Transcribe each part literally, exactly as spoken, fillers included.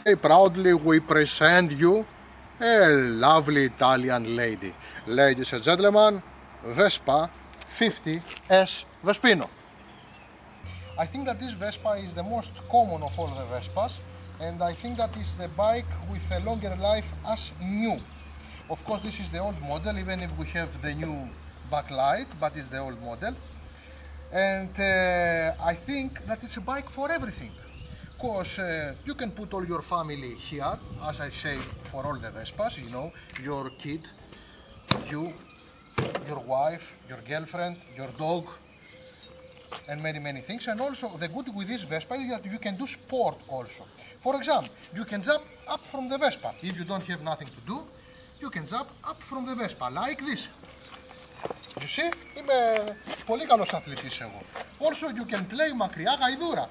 Very proudly we present you a lovely Italian lady. Ladies and gentlemen, Vespa fifty S Vespino. I think that this Vespa is the most common of all the Vespas, and I think that is the bike with a longer life as new. Of course, this is the old model, even if we have the new backlight, but it's the old model. And uh, I think that it's a bike for everything. Because uh, you can put all your family here, as I say for all the Vespas, you know, your kid, you, your wife, your girlfriend, your dog, and many, many things. And also, the good with this Vespa is that you can do sport also. For example, you can jump up from the Vespa. If you don't have nothing to do, you can jump up from the Vespa, like this. You see, είμαι πολύ καλός αθλητής εγώ. Also, you can play μακριά γαϊδούρα.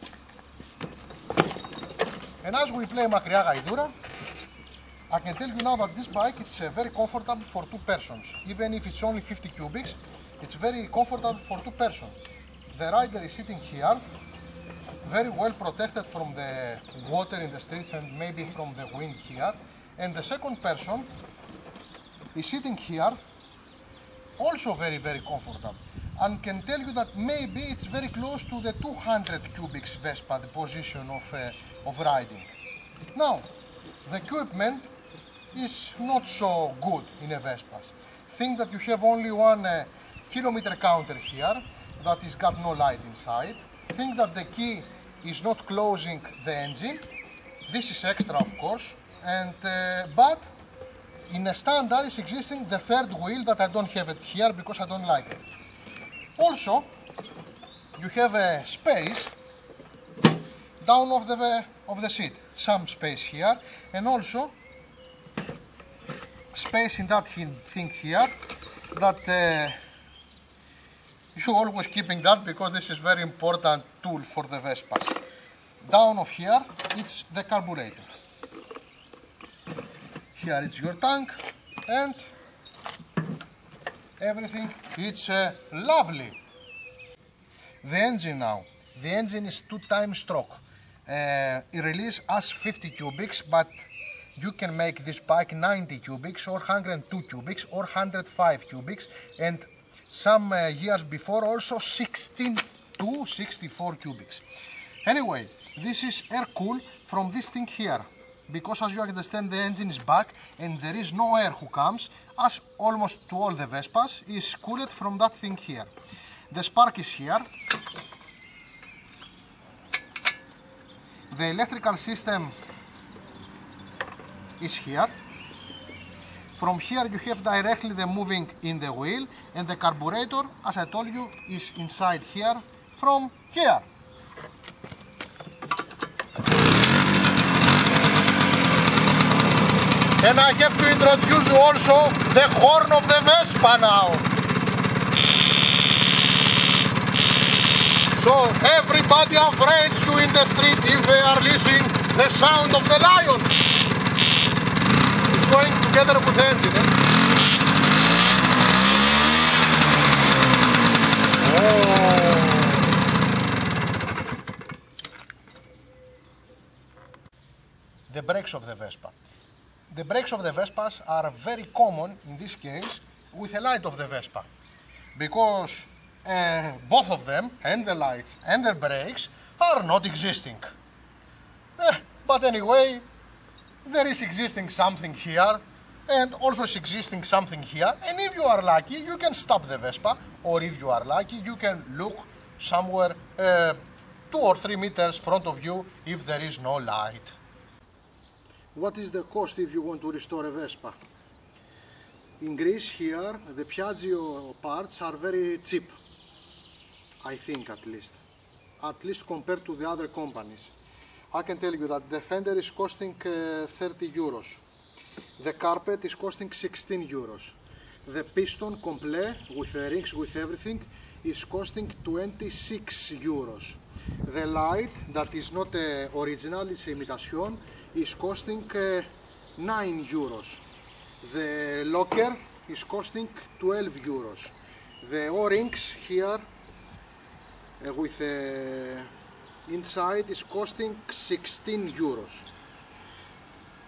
And as we play μακριά γαϊδούρα, I can tell you now that this bike is uh, very comfortable for two persons. Even if it's only fifty cubics, it's very comfortable for two persons. The rider is sitting here, very well protected from the water in the streets and maybe from the wind here. And the second person is sitting here, also very, very comfortable. And can tell you that maybe it's very close to the two hundred cubics Vespa, the position of, uh, of riding. Now, the equipment is not so good in a Vespa. Think that you have only one uh, kilometer counter here that is got no light inside. Think that the key is not closing the engine. This is extra, of course. And uh, but in a standard is existing the third wheel that I don't have it here because I don't like it. Also, you have a space down of the of the seat, some space here, and also space in that thing here. That uh, you always keeping that because this is very important tool for the Vespas. Down of here, it's the carburetor. Here it's your tank and everything. It's uh, lovely. The engine now. The engine is two times stroke. Uh, it releases as fifty cubics, but you can make this bike ninety cubics or one hundred two cubics or one hundred five cubics, and some uh, years before also sixteen to sixty-four cubics. Anyway, this is air cool from this thing here. Because as you understand, the engine is back and there is no air who comes, as almost to all the Vespas, is cooled from that thing here. The spark is here. The electrical system is here. From here you have directly the moving in the wheel, and the carburetor, as I told you, is inside here from here. And I have to introduce you also the horn of the Vespa now. So everybody afraid to in the street if they are listening the sound of the lion. It's going together with the engine. Eh? Oh. The brakes of the Vespa. The brakes of the Vespas are very common in this case with the light of the Vespa, because uh, both of them, and the lights and the brakes, are not existing. Eh, but anyway, there is existing something here, and also is existing something here, and if you are lucky, you can stop the Vespa, or if you are lucky, you can look somewhere uh, two or three meters front of you if there is no light. What is the cost if you want to restore a Vespa? In Greece here, the Piaggio parts are very cheap, I think at least, at least compared to the other companies. I can tell you that the fender is costing uh, thirty euros, the carpet is costing sixteen euros, the piston complete with the rings, with everything, is costing twenty-six euros. The light that is not uh, original, it's imitation, is costing uh, nine euros. The locker is costing twelve euros. The O-rings here uh, with the inside is costing sixteen euros.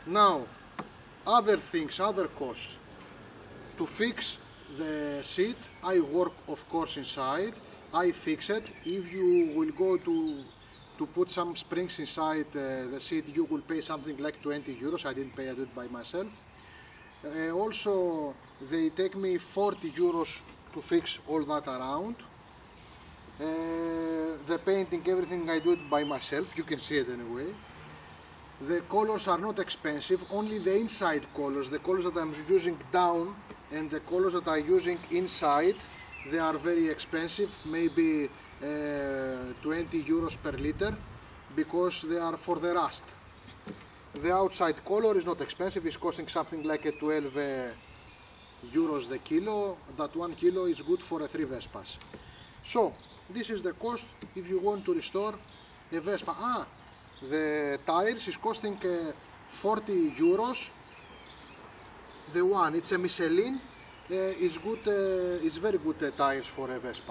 Now, other things, other costs. To fix the seat, I work of course inside, I fix it. If you will go to to put some springs inside uh, the seat, you will pay something like twenty euros. I didn't pay, I did it by myself. Uh, also, they take me forty euros to fix all that around. Uh, the painting, everything, I do it by myself, you can see it anyway. The colors are not expensive, only the inside colors, the colors that I'm using down and the colors that I'm using inside, they are very expensive, maybe uh, twenty euros per liter, because they are for the rust. The outside color is not expensive, it's costing something like a twelve uh, euros the kilo. That one kilo is good for a three Vespas. So, this is the cost if you want to restore a Vespa. Ah, the tires is costing uh, forty euros. The one, it's a Michelin, uh, it's good, uh, it's very good uh, tires for a Vespa.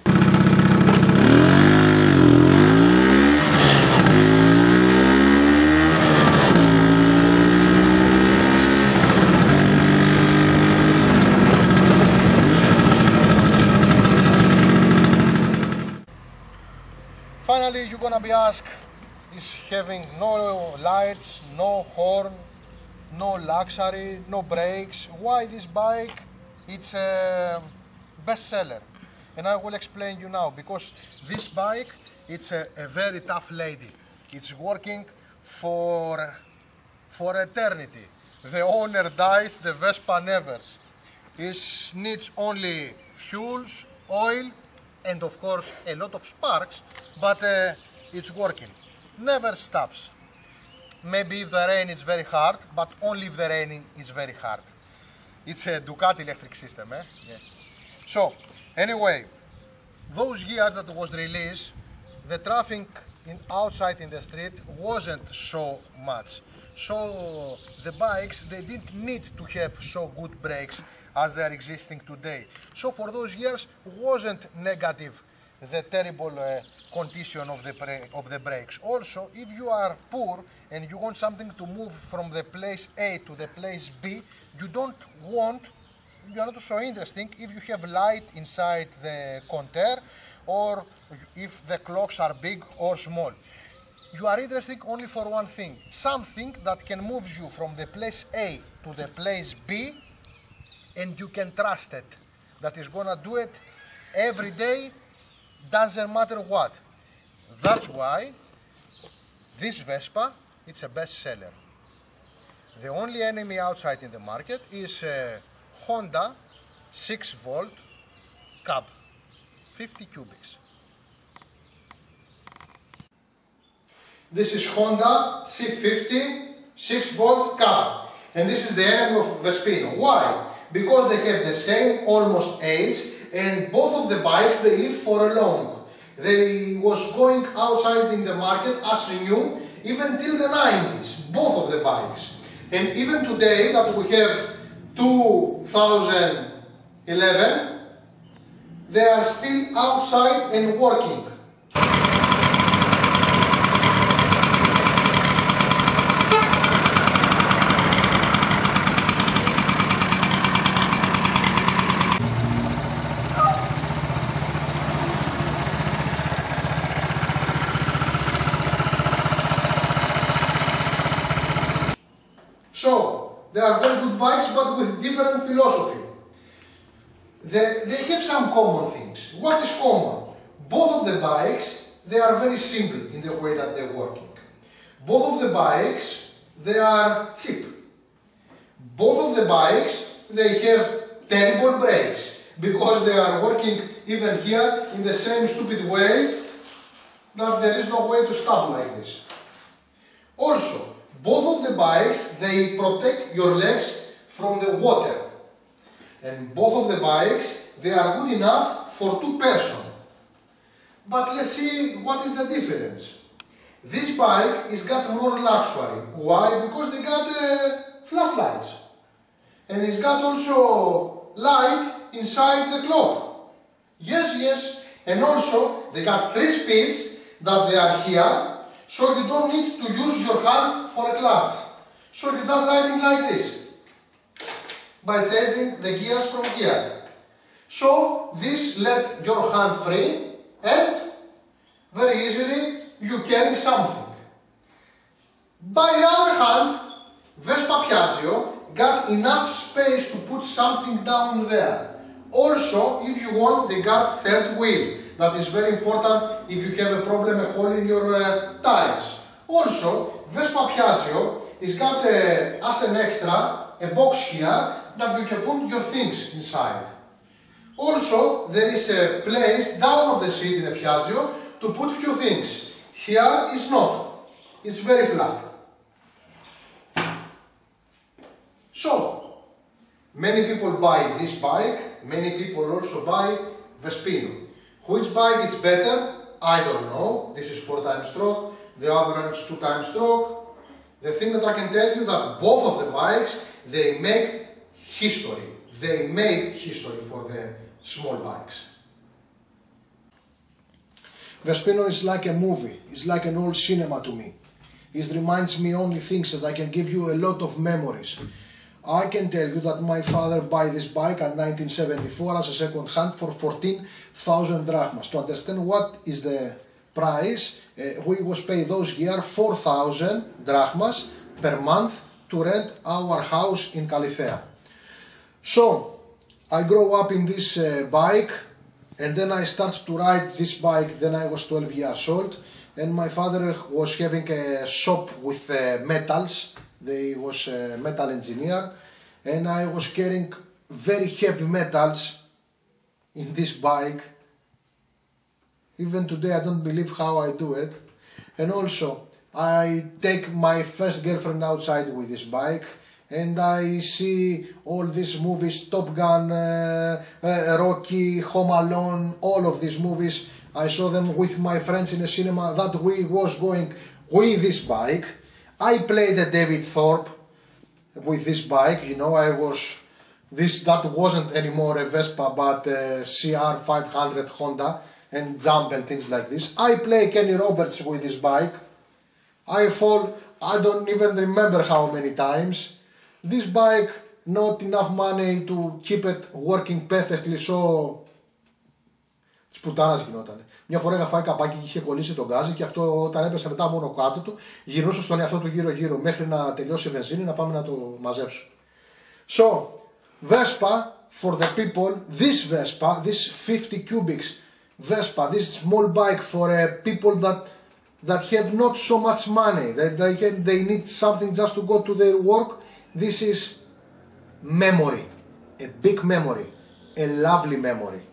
Finally, you're gonna be asked, is having no lights, no horn, no luxury, no brakes, why this bike? It's a bestseller, and I will explain you now, because this bike, it's a, a very tough lady. It's working for for eternity. The owner dies, the Vespa never. It needs only fuels, oil, and of course a lot of sparks, but uh, it's working, never stops. Maybe if the rain is very hard, but only if the raining is very hard. It's a Ducati electric system, eh? Yeah. So, anyway, those years that was released, the traffic in, outside in the street wasn't so much. So, the bikes, they didn't need to have so good brakes as they are existing today. So, for those years, wasn't negative the terrible uh, condition of the, of the brakes. Also, if you are poor and you want something to move from the place A to the place B, you don't want, you are not so interesting if you have light inside the conter or if the clocks are big or small. You are interested only for one thing, something that can move you from the place A to the place B and you can trust it, that is gonna do it every day, doesn't matter what. That's why this Vespa, it's a bestseller. The only enemy outside in the market is a Honda six volt cab, fifty cubics. This is Honda C fifty six volt cab, and this is the enemy of Vespino. Why? Because they have the same almost age, and both of the bikes they live for a long. They was going outside in the market as new even till the nineties, both of the bikes. And even today that we have two thousand eleven, they are still outside and working. So, they are very good bikes, but with different philosophy. They, they have some common things. What is common? Both of the bikes, they are very simple in the way that they're working. Both of the bikes, they are cheap. Both of the bikes, they have terrible brakes, because they are working even here in the same stupid way that there is no way to stop like this. Also, both of the bikes, they protect your legs from the water. And both of the bikes, they are good enough for two persons. But let's see what is the difference. This bike is got more luxury. Why? Because they got uh, flashlights. And it's got also light inside the clock. Yes, yes. And also, they got three speeds that they are here. So you don't need to use your hand for a clutch. So you're just riding like this, by changing the gears from gear. So this let your hand free and very easily you carrying something. By the other hand, Vespa Piaggio got enough space to put something down there. Also, if you want, they got third wheel. That is very important if you have a problem, a hole in your uh, tires. Also, Vespa Piaggio is got uh, as an extra a box here that you can put your things inside. Also, there is a place down of the seat in a Piaggio to put few things. Here is not. It's very flat. So, many people buy this bike, many people also buy Vespino. Which bike is better? I don't know. This is four times stroke, the other one is two times stroke. The thing that I can tell you that both of the bikes, they make history. They made history for the small bikes. Vespino is like a movie. It's like an old cinema to me. It reminds me only things that I can give you a lot of memories. I can tell you that my father bought this bike in nineteen seventy-four as a second hand for fourteen thousand drachmas. To understand what is the price, uh, we was paid those year four thousand drachmas per month to rent our house in Kalithea. So, I grew up in this uh, bike and then I started to ride this bike, then I was twelve years old and my father was having a shop with uh, metals. They was a metal engineer and I was carrying very heavy metals in this bike. Even today I don't believe how I do it. And also I take my first girlfriend outside with this bike and I see all these movies, Top Gun, uh, uh, Rocky, Home Alone, all of these movies. I saw them with my friends in the cinema that we was going with this bike. I played a David Thorpe with this bike, you know, I was, this, that wasn't anymore a Vespa but a C R five hundred Honda and jump and things like this. I play Kenny Roberts with this bike. I fall, I don't even remember how many times. This bike, not enough money to keep it working perfectly, so της πουτάνας γινότανε. Μια φορά είχα φάει καπάκι και είχε κολλήσει τον γκάζι και αυτό όταν έπεσε μετά μόνο κάτω του, γυρνούσε στον εαυτό του γύρω γύρω μέχρι να τελειώσει η βενζίνη να πάμε να το μαζέψουμε. So, Vespa for the people, this Vespa, this fifty cubics Vespa, this small bike for uh, people that that have not so much money, that they, they, they need something just to go to their work. This is memory, a big memory, a lovely memory.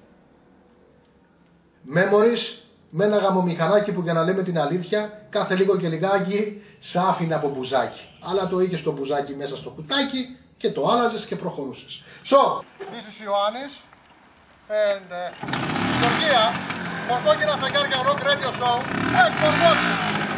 Memories με ένα γαμομηχανάκι που για να λέμε την αλήθεια κάθε λίγο και λιγάκι σ' άφηνε από μπουζάκι. Αλλά το είχες το μπουζάκι μέσα στο κουτάκι και το άλλαζες και προχωρούσες. So, this is Ioannis and uh, Georgia for KOKKINA FEGARIA Rock Radio Show and for watching.